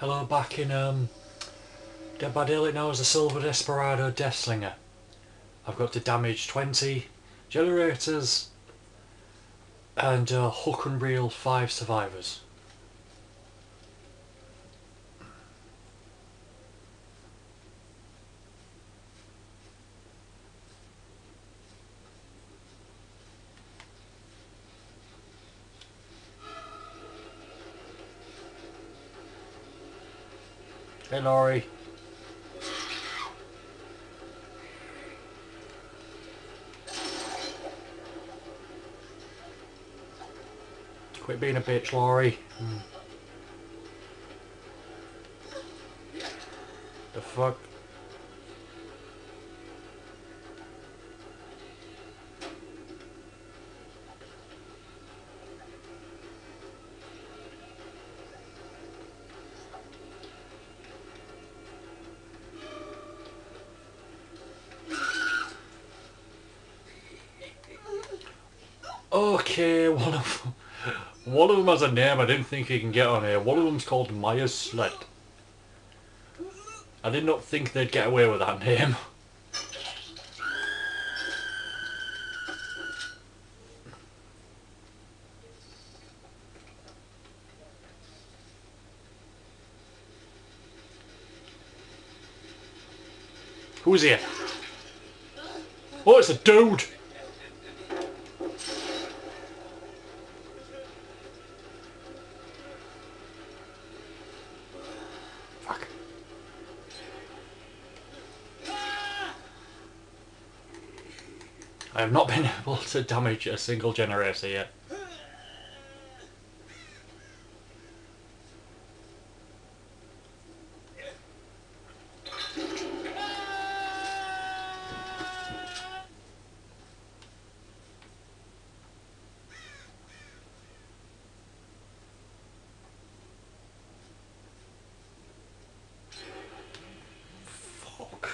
Hello, back in Dead by Daylight now as a Silver Desperado Deathslinger. I've got to damage 20 generators and hook and reel 5 survivors. Hey Laurie. Quit being a bitch, Laurie. The fuck? Okay, one of them has a name I didn't think he can get on here. One of them's called Maya Slet. I did not think they'd get away with that name. Who's here? Oh, it's a dude! Fuck. I have not been able to damage a single generator yet. Fuck.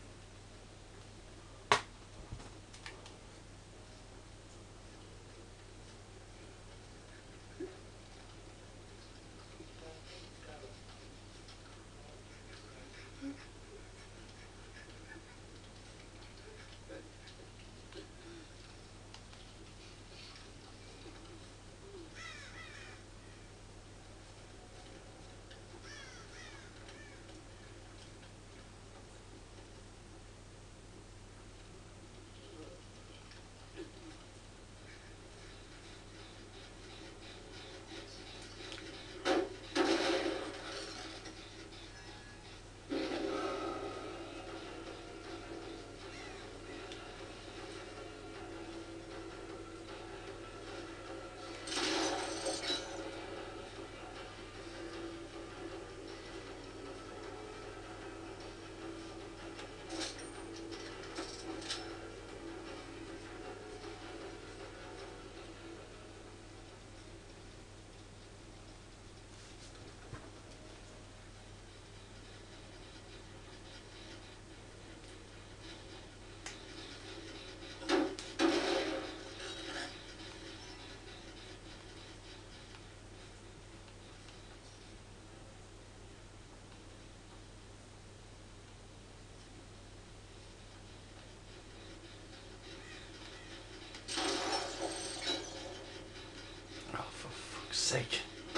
Oh, for fuck's sake.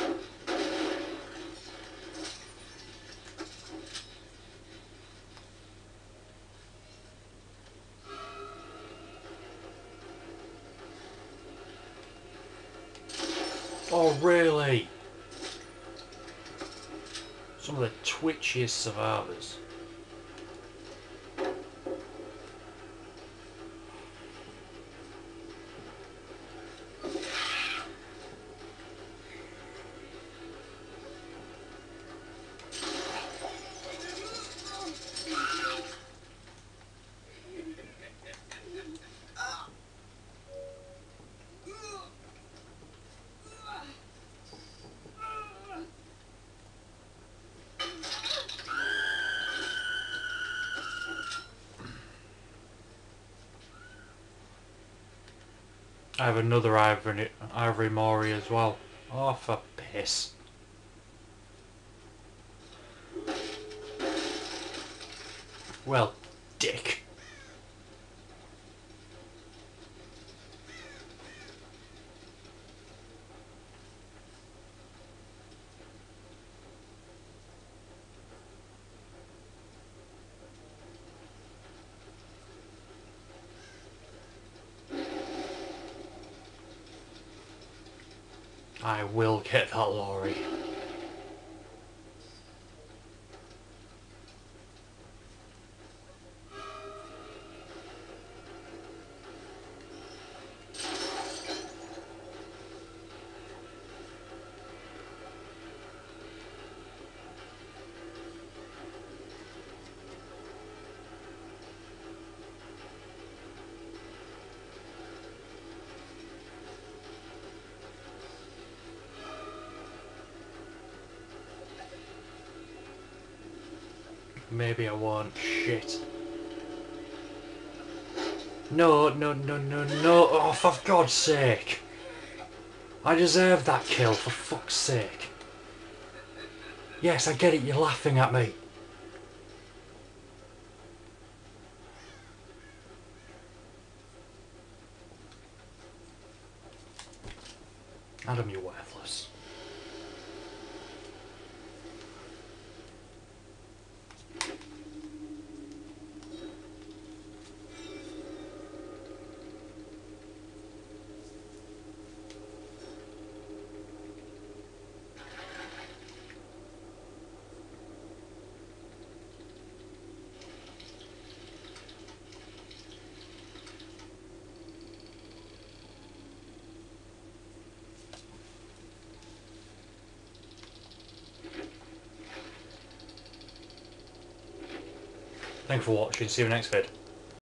Oh, really? Some of the twitchiest survivors. I have another Ivory Mori as well. Oh, for piss. Well, dick. I will get that lorry. Maybe I won't. Shit. No, no, no, no, no. Oh, for God's sake. I deserve that kill, for fuck's sake. Yes, I get it, you're laughing at me. Adam, you're worthless. Thanks for watching, see you next vid.